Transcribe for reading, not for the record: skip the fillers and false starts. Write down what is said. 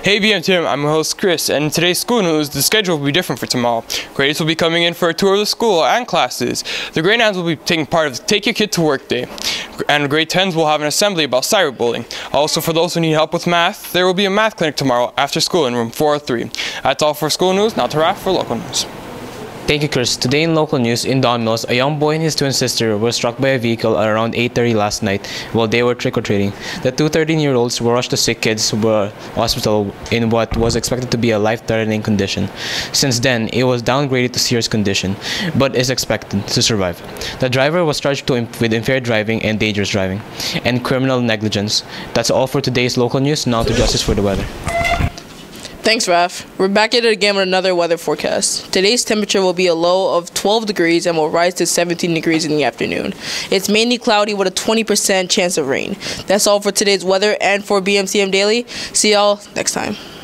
Hey BMTM, I'm your host Chris, and in today's school news, the schedule will be different for tomorrow. Grades will be coming in for a tour of the school and classes. The grade 9s will be taking part of the Take Your Kid to Work Day, and grade 10s will have an assembly about cyberbullying. Also, for those who need help with math, there will be a math clinic tomorrow after school in room 403. That's all for school news. Now to Raf for local news. Thank you, Chris. Today in local news, in Don Mills, a young boy and his twin sister were struck by a vehicle at around 8:30 last night while they were trick-or-treating. The two 13-year-olds were rushed to sick kids hospital in what was expected to be a life-threatening condition. Since then, it was downgraded to serious condition, but is expected to survive. The driver was charged with impaired driving and dangerous driving, and criminal negligence. That's all for today's local news. Now to Justice for the weather. Thanks, Raf. We're back at it again with another weather forecast. Today's temperature will be a low of 12 degrees and will rise to 17 degrees in the afternoon. It's mainly cloudy with a 20% chance of rain. That's all for today's weather and for BMCM Daily. See y'all next time.